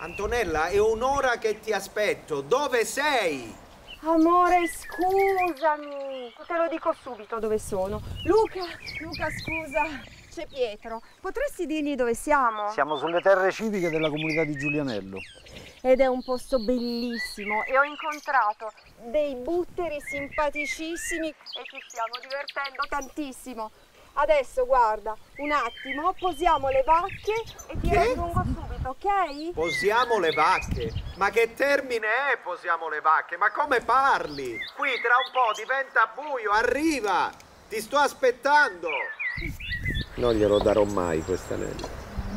Antonella, è un'ora che ti aspetto. Dove sei? Amore, scusami. Te lo dico subito dove sono. Luca, scusa. C'è Pietro. Potresti dirgli dove siamo? Siamo sulle terre civiche della comunità di Giulianello. Ed è un posto bellissimo e ho incontrato dei butteri simpaticissimi e ci stiamo divertendo tantissimo. Adesso guarda, un attimo, posiamo le vacche e ti raggiungo subito, ok? Posiamo le vacche? Ma che termine è posiamo le vacche? Ma come parli? Qui tra un po' diventa buio, arriva! Ti sto aspettando! Non glielo darò mai quest'anello.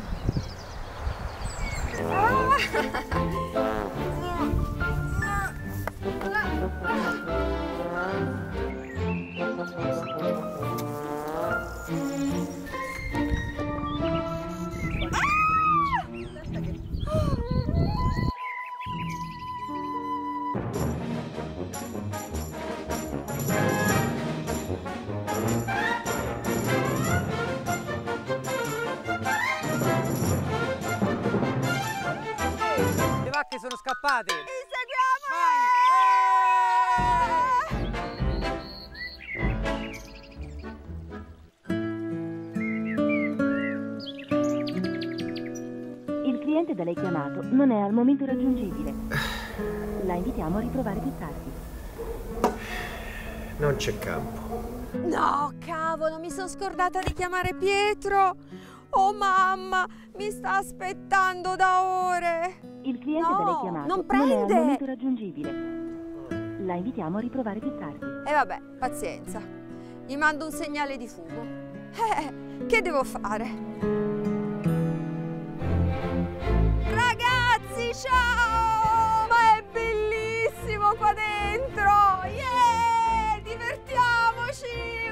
Le vacche sono scappate! Il cliente da lei chiamato non è al momento raggiungibile. La invitiamo a riprovare più tardi. Non c'è campo. No, cavolo, mi sono scordata di chiamare Pietro. Oh mamma, mi sta aspettando da ore. Il cliente da lei chiamato non non è al prende. momento raggiungibile. La invitiamo a riprovare più tardi. E vabbè, pazienza. Gli mando un segnale di fumo. Che devo fare? Ragazzi, ciao! Ma è bellissimo qua dentro! Yeah! Divertiamoci!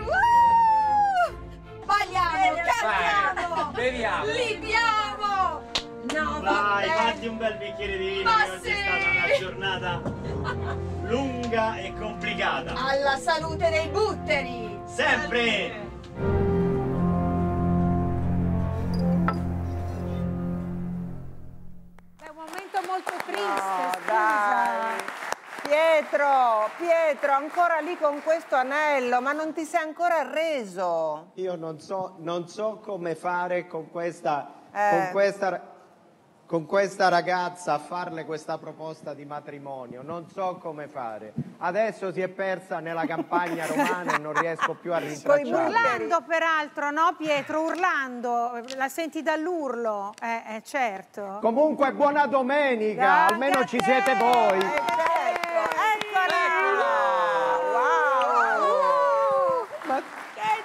Balliamo, cantiamo! Beviamo! Libiamo! No, Vai, vabbè! fatti un bel bicchiere di vino, Ma che oggi sì! è stata una giornata lunga e complicata. Alla salute dei butteri! Sempre! È un momento molto triste, No, scusa. dai. Pietro, ancora lì con questo anello, ma non ti sei ancora arreso? Io non so come fare con questa ragazza a farle questa proposta di matrimonio. Non so come fare. Adesso si è persa nella campagna romana e non riesco più a rintracciarla. Urlando peraltro, no Pietro? Urlando, la senti dall'urlo? Certo. Comunque buona domenica, Grazie almeno a ci te. siete voi. Eccola! Wow! Che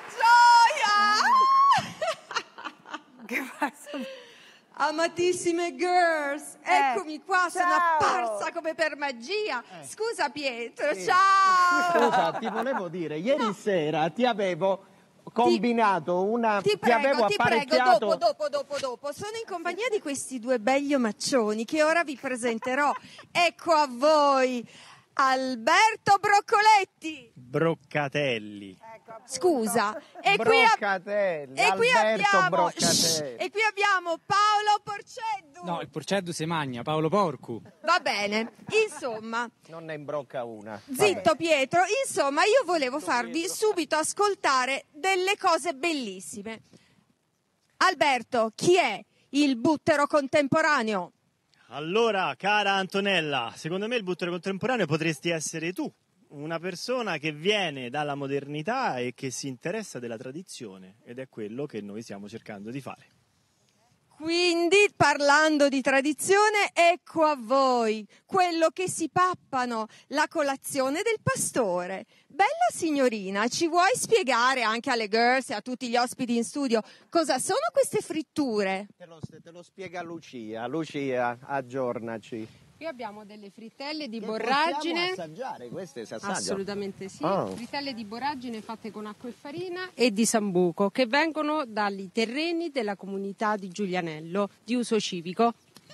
gioia! Che faccio? Amatissime girls, eccomi qua, sono ciao. apparsa come per magia. Scusa Pietro, ciao! Scusa, ti volevo dire, ieri sera ti avevo combinato una... Ti prego, avevo apparecchiato... dopo. Sono in compagnia di questi due begli omaccioni che ora vi presenterò. Ecco a voi Alberto Broccoletti. Broccatelli. Scusa, Broccatelli, Alberto Broccatelli. e qui abbiamo Paolo Porceddu. No, il porceddu si magna, Paolo Porcu. Va bene, insomma, Non ne imbrocca una. zitto Pietro, insomma io volevo farvi subito ascoltare delle cose bellissime. Alberto, chi è il buttero contemporaneo? Allora, cara Antonella, secondo me il buttero contemporaneo potresti essere tu. Una persona che viene dalla modernità e che si interessa della tradizione. Ed è quello che noi stiamo cercando di fare. Quindi, parlando di tradizione, ecco a voi quello che si pappano, la colazione del pastore. Bella signorina, ci vuoi spiegare anche alle girls e a tutti gli ospiti in studio cosa sono queste fritture? Te lo spiega Lucia. Lucia, aggiornaci. Qui abbiamo delle frittelle di Che borragine. possiamo assaggiare? Queste si assaggiano? Assolutamente sì. Ah. Frittelle di borragine fatte con acqua e farina e di sambuco che vengono dai terreni della comunità di Giulianello di uso civico.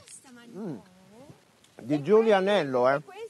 Di Giulianello,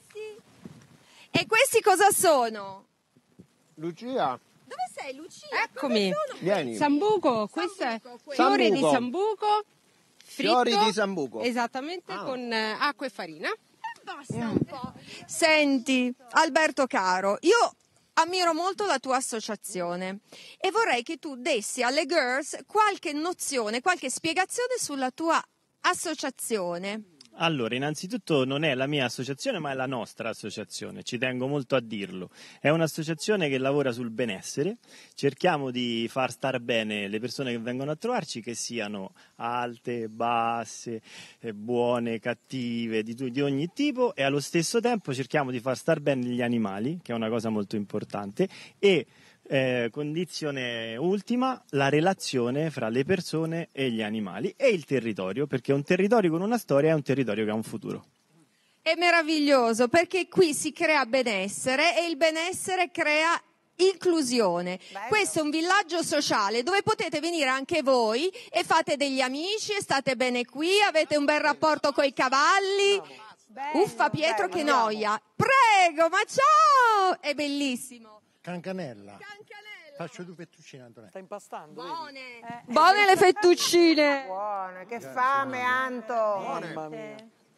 E questi cosa sono? Lucia, Dove sei, Lucia? Eccomi. vieni. Sambuco, questo è Sambuco, fiori di Sambuco. sambuco fritto, Fiori di Sambuco. esattamente, con acqua e farina. Basta un po'. Senti, Alberto caro, io ammiro molto la tua associazione e vorrei che tu dessi alle girls qualche nozione, qualche spiegazione sulla tua associazione. Allora, innanzitutto non è la mia associazione, ma è la nostra associazione, ci tengo molto a dirlo. È un'associazione che lavora sul benessere, cerchiamo di far star bene le persone che vengono a trovarci, che siano alte, basse, buone, cattive, di ogni tipo, e allo stesso tempo cerchiamo di far star bene gli animali, che è una cosa molto importante, e condizione ultima, la relazione fra le persone e gli animali e il territorio, perché un territorio con una storia è un territorio che ha un futuro. È meraviglioso perché qui si crea benessere e il benessere crea inclusione. Bello. Questo è un villaggio sociale dove potete venire anche voi e fate degli amici e state bene qui, avete un bel rapporto coi cavalli. Bello, Uffa Pietro, dai, che andiamo. noia. Prego, ma ciao! È bellissimo. Cancanella. Faccio due fettuccine, Antonella. Sta impastando? Buone. Buone le fettuccine. Buone, che fame, Anto. Mamma mia.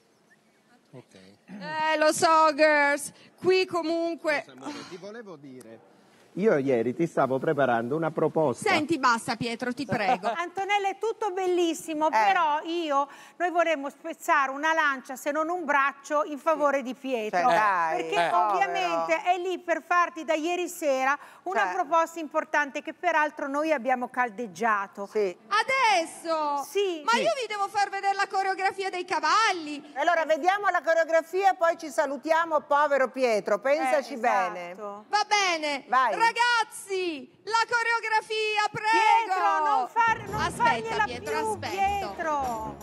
Ok. Lo so, girls. Qui comunque... Ti volevo dire, io ieri ti stavo preparando una proposta. Senti, basta Pietro, ti prego. Antonella, è tutto bellissimo, però noi vorremmo spezzare una lancia, se non un braccio, in favore di Pietro. Cioè, dai, perché ovviamente è lì per farti da ieri sera una proposta importante che peraltro noi abbiamo caldeggiato. Sì. Adesso? Sì. Ma io vi devo far vedere la coreografia dei cavalli. Allora, vediamo la coreografia, poi ci salutiamo, povero Pietro. Pensaci bene. Esatto. Va bene. Vai. Ragazzi, la coreografia, prego. Pietro, non aspetta, fargliela Pietro, più, aspetto. Pietro.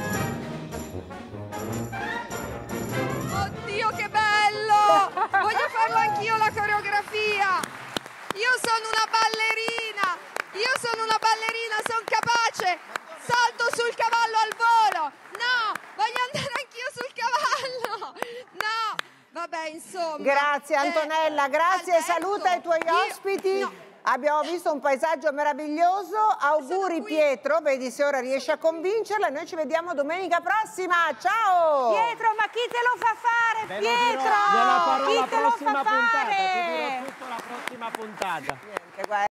Oddio, che bello! Voglio farlo anch'io la coreografia. Io sono una ballerina, sono capace. Salto sul cavallo al volo. No, voglio andare anch'io sul cavallo. No, vabbè, insomma. Grazie Antonella, grazie, Alberto, saluta i tuoi ospiti. no. Abbiamo visto un paesaggio meraviglioso. Auguri Pietro, vedi se ora riesci a convincerla. Noi ci vediamo domenica prossima. Ciao! Pietro, ma chi te lo fa fare, Ve lo Pietro? dirò, gliela farò Chi la te lo prossima fa puntata, fare? ti dirò tutto la prossima puntata. Niente, guarda.